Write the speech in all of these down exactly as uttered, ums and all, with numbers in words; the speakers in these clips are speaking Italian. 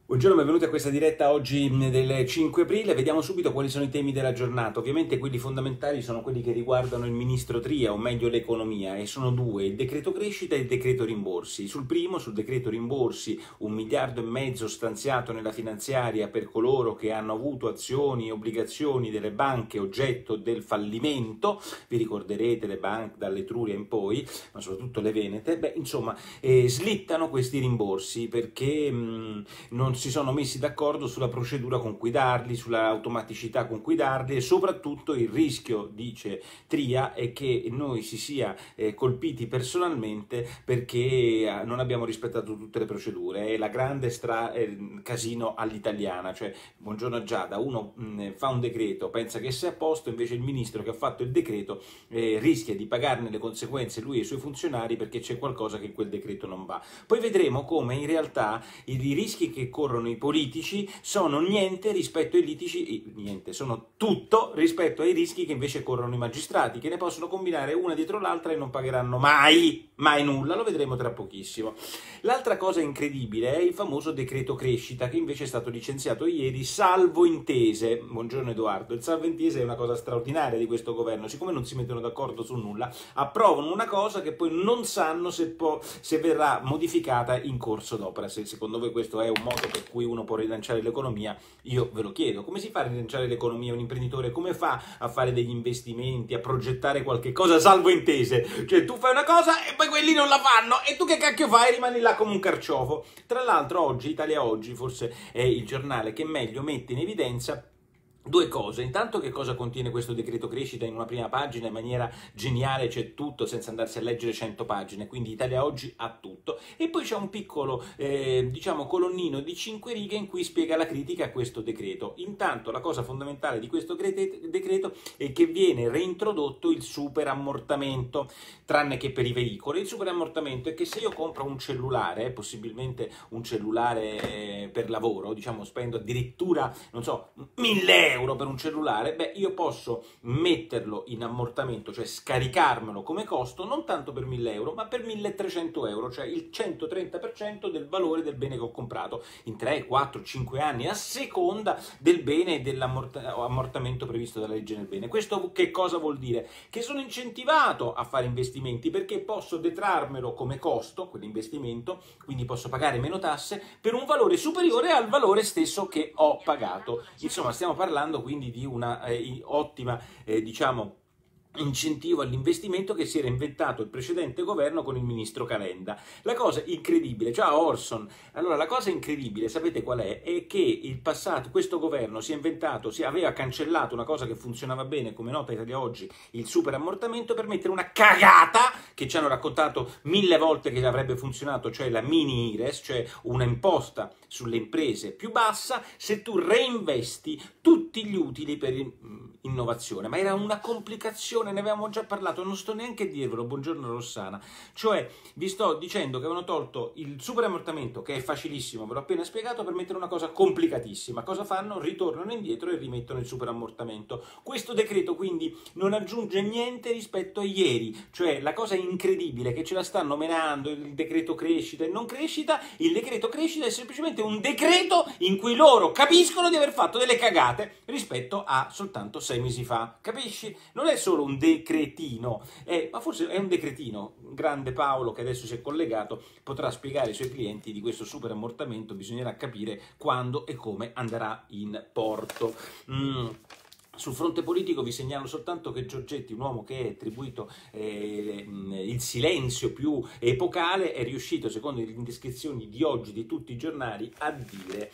Buongiorno, benvenuti a questa diretta oggi del cinque aprile. Vediamo subito quali sono i temi della giornata. Ovviamente quelli fondamentali sono quelli che riguardano il ministro Tria, o meglio l'economia, e sono due: il decreto crescita e il decreto rimborsi. Sul primo, sul decreto rimborsi, un miliardo e mezzo stanziato nella finanziaria per coloro che hanno avuto azioni e obbligazioni delle banche oggetto del fallimento. Vi ricorderete le banche dall'Etruria in poi, ma soprattutto le venete. Beh, insomma, eh, slittano questi rimborsi perché mh, non si sono messi d'accordo sulla procedura con cui darli, sulla automaticità con cui darli, e soprattutto il rischio, dice Tria, è che noi si sia eh, colpiti personalmente perché eh, non abbiamo rispettato tutte le procedure. È la grande stra- eh, casino all'italiana, cioè buongiorno Giada, uno mh, fa un decreto, pensa che sia a posto, invece il ministro che ha fatto il decreto eh, rischia di pagarne le conseguenze lui e i suoi funzionari perché c'è qualcosa che in quel decreto non va. Poi vedremo come in realtà i, i rischi che corrono i politici sono niente rispetto ai litici, niente, sono tutto rispetto ai rischi che invece corrono i magistrati, che ne possono combinare una dietro l'altra e non pagheranno mai, mai nulla, lo vedremo tra pochissimo. L'altra cosa incredibile è il famoso decreto crescita, che invece è stato licenziato ieri, salvo intese. Buongiorno Edoardo, il salvo intese è una cosa straordinaria di questo governo, siccome non si mettono d'accordo su nulla, approvano una cosa che poi non sanno se, può, se verrà modificata in corso d'opera. Se secondo voi questo è un modo per cui uno può rilanciare l'economia, io ve lo chiedo. Come si fa a rilanciare l'economia? Un imprenditore come fa a fare degli investimenti, a progettare qualche cosa salvo intese? Cioè tu fai una cosa e poi quelli non la fanno e tu che cacchio fai? Rimani là come un carciofo. Tra l'altro oggi, Italia Oggi, forse è il giornale che meglio mette in evidenza due cose. Intanto, che cosa contiene questo decreto crescita in una prima pagina in maniera geniale, c'è tutto senza andarsi a leggere cento pagine, quindi Italia Oggi ha tutto. E poi c'è un piccolo eh, diciamo colonnino di cinque righe in cui spiega la critica a questo decreto. Intanto la cosa fondamentale di questo decreto è che viene reintrodotto il superammortamento, tranne che per i veicoli. Il superammortamento è che se io compro un cellulare, possibilmente un cellulare per lavoro, diciamo spendo addirittura, non so, mille euro per un cellulare, beh, io posso metterlo in ammortamento, cioè scaricarmelo come costo, non tanto per mille euro, ma per milletrecento euro, cioè il centotrenta per cento del valore del bene che ho comprato, in tre, quattro, cinque anni, a seconda del bene e dell'ammortamento previsto dalla legge del bene. Questo che cosa vuol dire? Che sono incentivato a fare investimenti perché posso detrarmelo come costo, quell'investimento, quindi posso pagare meno tasse per un valore superiore al valore stesso che ho pagato. Insomma, stiamo parlando quindi di una eh, ottima, eh, diciamo, incentivo all'investimento che si era inventato il precedente governo con il ministro Calenda. La cosa incredibile, ciao Orson, allora la cosa incredibile, sapete qual è? È che il passato, questo governo si è inventato, si aveva cancellato una cosa che funzionava bene, come nota Italia Oggi, il superammortamento, per mettere una cagata che ci hanno raccontato mille volte che avrebbe funzionato, cioè la mini IRES, cioè una imposta sulle imprese più bassa se tu reinvesti tutti gli utili per innovazione. Ma era una complicazione, ne avevamo già parlato, non sto neanche a dirvelo, buongiorno Rossana. Cioè, vi sto dicendo che avevano tolto il superammortamento, che è facilissimo, ve l'ho appena spiegato, per mettere una cosa complicatissima. Cosa fanno? Ritornano indietro e rimettono il superammortamento. Questo decreto quindi non aggiunge niente rispetto a ieri, cioè la cosa incredibile che ce la stanno menando, il decreto crescita e non crescita. Il decreto crescita è semplicemente un decreto in cui loro capiscono di aver fatto delle cagate rispetto a soltanto sei mesi fa, capisci? Non è solo un decretino, è, ma forse è un decretino. Grande Paolo, che adesso si è collegato, potrà spiegare ai suoi clienti di questo superammortamento, bisognerà capire quando e come andrà in porto. Mm. Sul fronte politico vi segnalo soltanto che Giorgetti, un uomo che è attribuito eh, il silenzio più epocale, è riuscito, secondo le indiscrezioni di oggi di tutti i giornali, a dire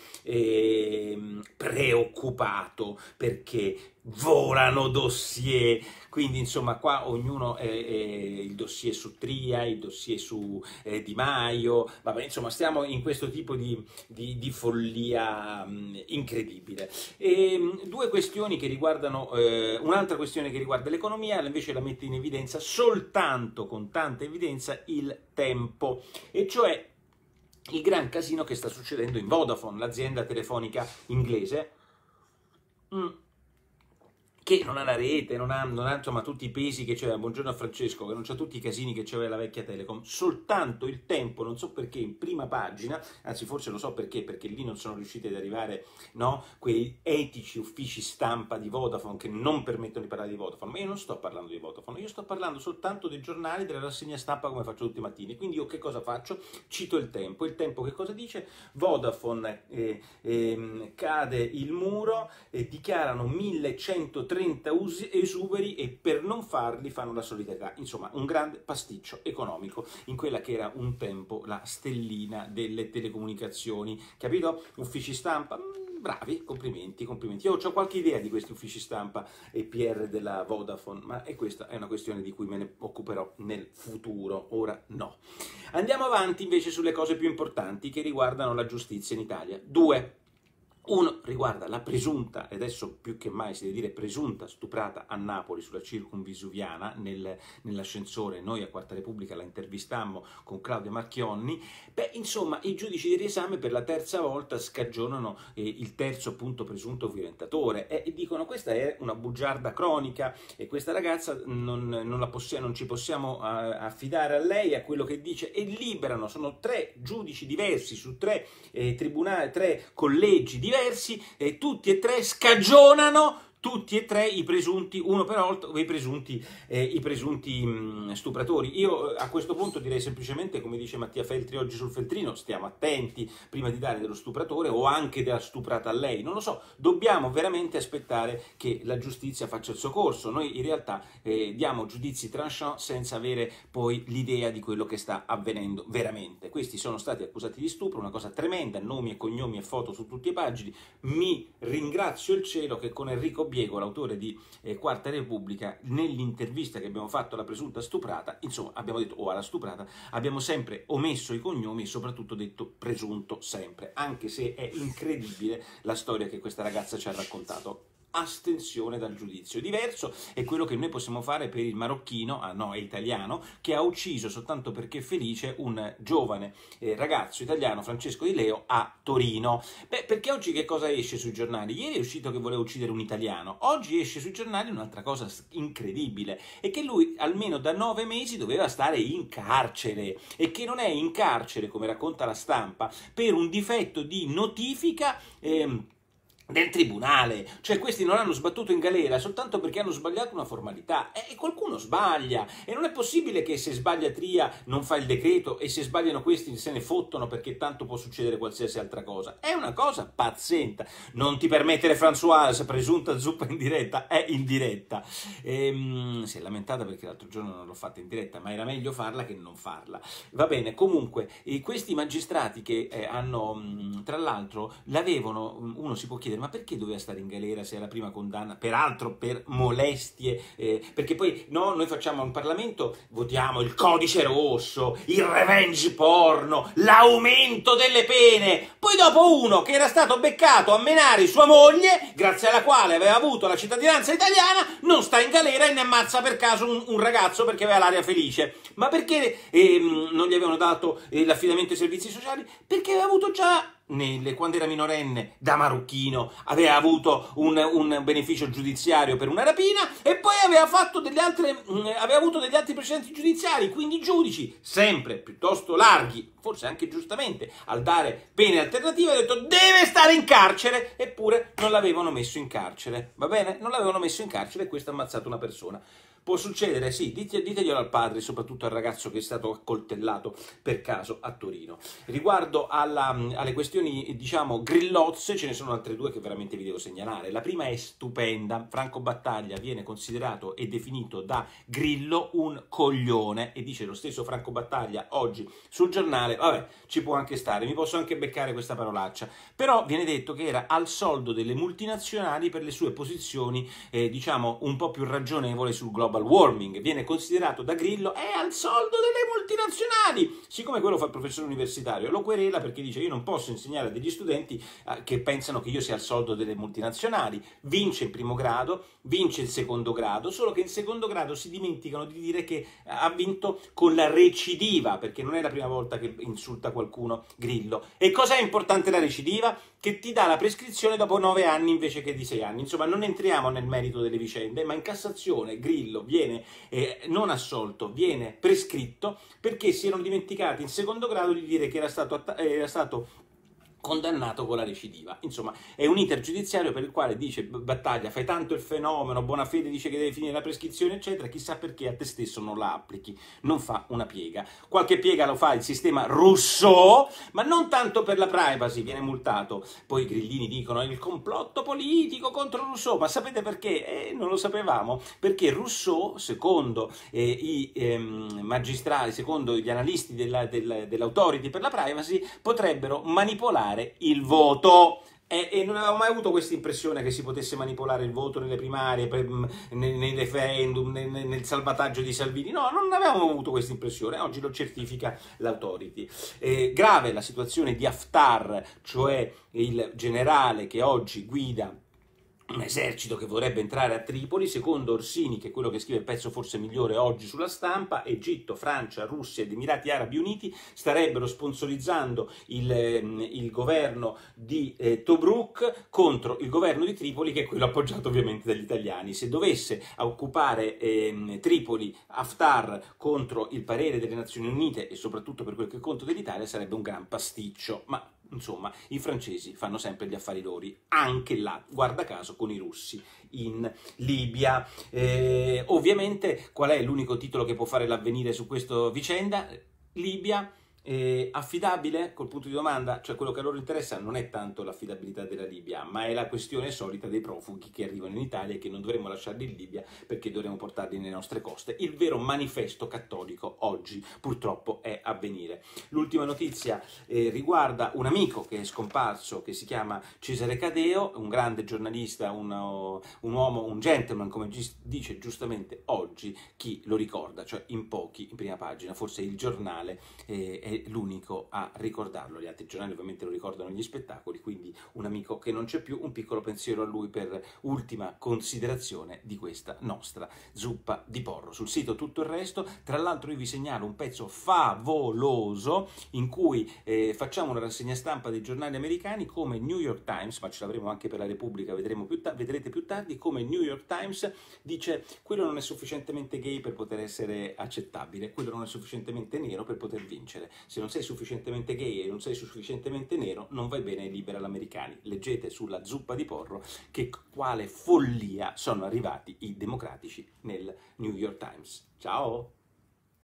eh, preoccupato perché volano dossier. Quindi insomma qua ognuno è, è il dossier su Tria, il dossier su eh, Di Maio, vabbè, insomma stiamo in questo tipo di, di, di follia mh, incredibile. E, mh, due questioni che riguardano, eh, un'altra questione che riguarda l'economia, invece la mette in evidenza soltanto, con tanta evidenza, il Tempo, e cioè il gran casino che sta succedendo in Vodafone, l'azienda telefonica inglese. Mm. che non ha la rete, non ha, non ha insomma tutti i pesi che c'era, buongiorno a Francesco, che non c'ha tutti i casini che c'aveva la vecchia Telecom, soltanto Il Tempo, non so perché, in prima pagina, anzi forse lo so perché, perché lì non sono riusciti ad arrivare, no, quei etici uffici stampa di Vodafone che non permettono di parlare di Vodafone, ma io non sto parlando di Vodafone, io sto parlando soltanto dei giornali, della rassegna stampa come faccio tutti i mattini, quindi io che cosa faccio? Cito Il Tempo, Il Tempo che cosa dice? Vodafone eh, eh, cade il muro, eh, dichiarano millecentotrenta esuberi e per non farli fanno la solidarietà. Insomma, un grande pasticcio economico in quella che era un tempo la stellina delle telecomunicazioni. Capito? Uffici stampa? Bravi, complimenti, complimenti. Io ho qualche idea di questi uffici stampa e P R della Vodafone, ma è questa è una questione di cui me ne occuperò nel futuro, ora no. Andiamo avanti invece sulle cose più importanti che riguardano la giustizia in Italia. Due. Uno riguarda la presunta, e adesso più che mai si deve dire presunta, stuprata a Napoli sulla Circumvisuviana, nel, nell'ascensore. Noi a Quarta Repubblica la intervistammo con Claudia Marchionni. Beh, insomma, i giudici di riesame per la terza volta scagionano eh, il terzo appunto presunto violentatore e, e dicono questa è una bugiarda cronica e questa ragazza non, non, la possiamo, non ci possiamo uh, affidare a lei, a quello che dice, e liberano. Sono tre giudici diversi su tre eh, tribunali, tre collegi diversi. Diversi, e tutti e tre scagionano tutti e tre i presunti, uno per volta, i presunti, eh, i presunti mh, stupratori. Io a questo punto direi semplicemente, come dice Mattia Feltri oggi sul Feltrino, stiamo attenti prima di dare dello stupratore o anche della stuprata a lei, non lo so, dobbiamo veramente aspettare che la giustizia faccia il suo corso. Noi in realtà eh, diamo giudizi tranchant senza avere poi l'idea di quello che sta avvenendo veramente. Questi sono stati accusati di stupro, una cosa tremenda, nomi e cognomi e foto su tutte le pagine. Mi ringrazio il cielo che con Enrico Biego, l'autore di eh, Quarta Repubblica, nell'intervista che abbiamo fatto alla presunta stuprata, insomma abbiamo detto, o alla stuprata, abbiamo sempre omesso i cognomi e soprattutto detto presunto sempre, anche se è incredibile la storia che questa ragazza ci ha raccontato. Astensione dal giudizio. Diverso è quello che noi possiamo fare per il marocchino, ah no, è italiano, che ha ucciso soltanto perché è felice un giovane eh, ragazzo italiano, Francesco Di Leo, a Torino. Beh, perché oggi che cosa esce sui giornali? Ieri è uscito che voleva uccidere un italiano, oggi esce sui giornali un'altra cosa incredibile, è che lui almeno da nove mesi doveva stare in carcere e che non è in carcere, come racconta la stampa, per un difetto di notifica ehm, del tribunale, cioè questi non hanno sbattuto in galera soltanto perché hanno sbagliato una formalità e qualcuno sbaglia e non è possibile che se sbaglia Tria non fa il decreto e se sbagliano questi se ne fottono perché tanto può succedere qualsiasi altra cosa. È una cosa pazzenta. Non ti permettere, Françoise, presunta zuppa in diretta, è in diretta. Ehm, si è lamentata perché l'altro giorno non l'ho fatta in diretta, ma era meglio farla che non farla. Va bene, comunque eh, questi magistrati che eh, hanno, mh, tra l'altro, l'avevano, uno si può chiedere ma perché doveva stare in galera se è la prima condanna, peraltro per molestie, eh, perché poi no, noi facciamo un Parlamento, votiamo il codice rosso, il revenge porno, l'aumento delle pene, poi dopo uno che era stato beccato a menare sua moglie, grazie alla quale aveva avuto la cittadinanza italiana, non sta in galera e ne ammazza per caso un, un ragazzo perché aveva l'aria felice. Ma perché eh, non gli avevano dato eh, l'affidamento ai servizi sociali? Perché aveva avuto già Nelle, quando era minorenne, da marocchino, aveva avuto un, un beneficio giudiziario per una rapina e poi aveva, fatto delle altre, aveva avuto degli altri precedenti giudiziari, quindi i giudici, sempre piuttosto larghi, forse anche giustamente, al dare pene alternative, hanno detto deve stare in carcere, eppure non l'avevano messo in carcere, va bene? Non l'avevano messo in carcere e questo ha ammazzato una persona. Può succedere, sì, dite, diteglielo al padre, soprattutto al ragazzo che è stato accoltellato per caso a Torino. Riguardo alla, alle questioni, diciamo, grillozze, ce ne sono altre due che veramente vi devo segnalare. La prima è stupenda. Franco Battaglia viene considerato e definito da Grillo un coglione, e dice lo stesso Franco Battaglia oggi sul giornale, vabbè, ci può anche stare, mi posso anche beccare questa parolaccia, però viene detto che era al soldo delle multinazionali per le sue posizioni, eh, diciamo, un po' più ragionevoli sul globo global warming viene considerato da Grillo è al soldo delle multinazionali. Siccome quello fa il professore universitario, lo querela perché dice io non posso insegnare a degli studenti eh, che pensano che io sia al soldo delle multinazionali. Vince il primo grado, vince il secondo grado, solo che in secondo grado si dimenticano di dire che ha vinto con la recidiva, perché non è la prima volta che insulta qualcuno Grillo. E cos'è importante la recidiva? Che ti dà la prescrizione dopo nove anni invece che di sei anni. Insomma, non entriamo nel merito delle vicende, ma in Cassazione Grillo viene eh, non assolto, viene prescritto perché si erano dimenticati in secondo grado di dire che era stato, era stato condannato con la recidiva. Insomma, è un iter giudiziario per il quale dice Battaglia, fai tanto il fenomeno, Bonafede dice che deve finire la prescrizione, eccetera, chissà perché a te stesso non la applichi, non fa una piega. Qualche piega lo fa il sistema Rousseau, ma non tanto per la privacy, viene multato. Poi i grillini dicono il complotto politico contro Rousseau, ma sapete perché? Eh, non lo sapevamo, perché Rousseau, secondo eh, i ehm, magistrati, secondo gli analisti della, della, dell'autority per la privacy, potrebbero manipolare il voto. E, e non avevo mai avuto questa impressione che si potesse manipolare il voto nelle primarie, per, nei, nei referendum, nel, nel salvataggio di Salvini. No, non avevamo avuto questa impressione, oggi lo certifica l'autority. Eh, grave la situazione di Haftar, cioè il generale che oggi guida un esercito che vorrebbe entrare a Tripoli. Secondo Orsini, che è quello che scrive il pezzo forse migliore oggi sulla Stampa, Egitto, Francia, Russia ed Emirati Arabi Uniti starebbero sponsorizzando il, il governo di eh, Tobruk contro il governo di Tripoli, che è quello appoggiato ovviamente dagli italiani. Se dovesse occupare eh, Tripoli Haftar contro il parere delle Nazioni Unite e soprattutto per quel che conto dell'Italia, sarebbe un gran pasticcio, ma insomma, i francesi fanno sempre gli affari loro, anche là, guarda caso, con i russi in Libia. Eh, ovviamente, qual è l'unico titolo che può fare l'Avvenire su questa vicenda? Libia. Eh, affidabile? Col punto di domanda, cioè quello che a loro interessa non è tanto l'affidabilità della Libia, ma è la questione solita dei profughi che arrivano in Italia e che non dovremmo lasciarli in Libia perché dovremmo portarli nelle nostre coste. Il vero manifesto cattolico oggi purtroppo è Avvenire. L'ultima notizia eh, riguarda un amico che è scomparso, che si chiama Cesare Cadeo, un grande giornalista, un, un uomo, un gentleman, come dice giustamente oggi chi lo ricorda, cioè in pochi in prima pagina, forse il giornale eh, è l'unico a ricordarlo, gli altri giornali ovviamente lo ricordano gli spettacoli, quindi un amico che non c'è più, un piccolo pensiero a lui per ultima considerazione di questa nostra zuppa di porro. Sul sito tutto il resto, tra l'altro io vi segnalo un pezzo favoloso in cui eh, facciamo una rassegna stampa dei giornali americani come New York Times, ma ce l'avremo anche per la Repubblica, vedremo più vedrete più tardi, come New York Times dice quello non è sufficientemente gay per poter essere accettabile, quello non è sufficientemente nero per poter vincere. Se non sei sufficientemente gay e non sei sufficientemente nero, non vai bene ai liberal americani. Leggete sulla zuppa di porro che quale follia sono arrivati i democratici nel New York Times. Ciao!